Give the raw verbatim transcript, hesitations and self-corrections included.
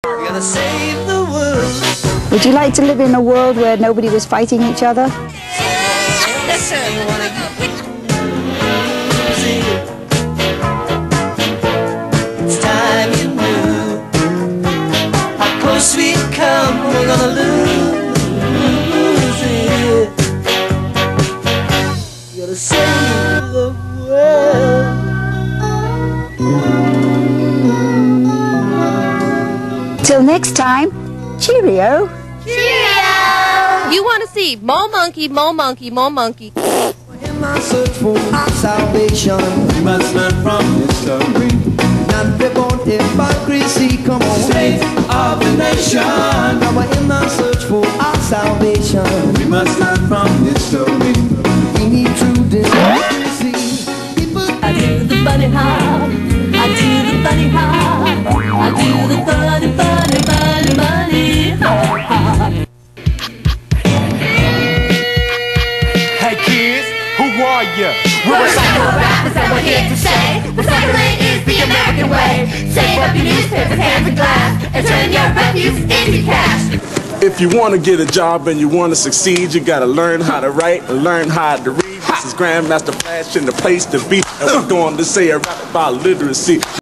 We're gonna save the world. Would you like to live in a world where nobody was fighting each other? Listen, you wanna use it. It's time you knew how close we come. We're gonna lose it. We're gonna save the world. Till next time, cheerio. Cheerio! You want to see more monkey, more monkey, more monkey. In my search for our salvation, we must learn from history. Not be born hypocrisy, come on, save of the nation. Now we're in our search for our salvation, we must learn from history. We need true democracy. I do the bunny hop, I do the bunny hop, I do the bunny, bunny, bunny, bunny hop. Hey kids, who are ya? We're psycho rappers and we're here to say the Oneplane is the American way. Save up your newspapers, hands and glass, and turn your refuse into cash. If you want to get a job and you want to succeed, you gotta learn how to write and learn how to read. This is Grandmaster Flash in the place to be, and we're going to say a rap about literacy.